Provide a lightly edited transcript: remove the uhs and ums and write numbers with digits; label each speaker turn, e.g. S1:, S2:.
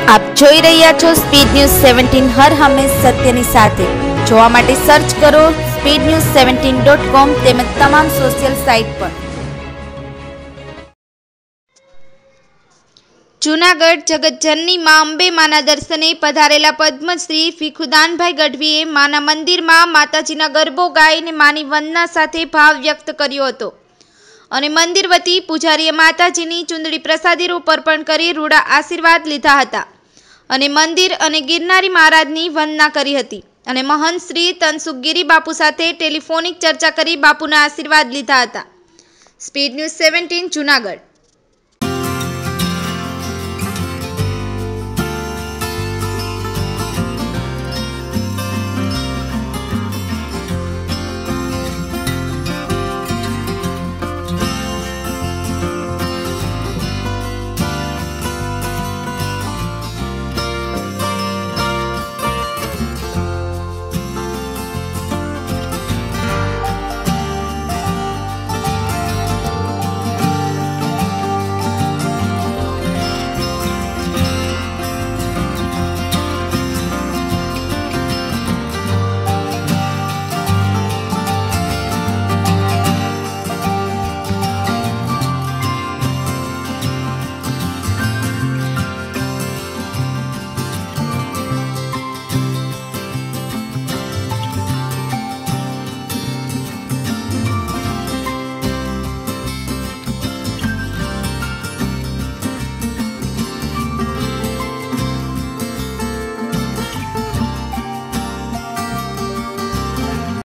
S1: આપ જોઈ રહ્યા છો સ્પીડ ન્યૂઝ 17 હર હંમેશ સત્યની સાથે। જોવા માટે સર્ચ કરો speednews17.com તેમજ તમામ સોશિયલ સાઇટ પર।
S2: જૂનાગઢ જગતજનની માં અંબે માના દર્શને પધારેલા પદ્મશ્રી ભીખુદાનભાઈ ગઢવીએ માના મંદિરમાં માતાજીના ગરબો ગાઈને માની વંદના સાથે ભાવ વ્યક્ત કર્યો હતો અને મંદિર વતી પૂજારીએ માતાજીની ચુંદડી પ્રસાદી રૂપ અર્પણ કરી રૂડા આશીર્વાદ લીધા હતા અને મંદિર અને ગિરનારી મહારાજની વંદના કરી હતી અને મહંત શ્રી તનસુખ ગિરી બાપુ સાથે ટેલિફોનિક ચર્ચા કરી બાપુના આશીર્વાદ લીધા હતા। Speed news 17 Junagadh.